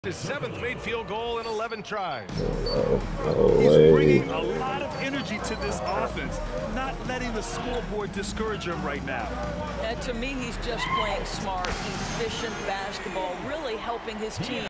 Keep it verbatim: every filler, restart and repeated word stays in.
His seventh made field goal in eleven tries. No He's way. bringing a lot of energy to this offense, not letting the scoreboard discourage him right now. And to me, he's just playing smart, efficient basketball, really helping his team.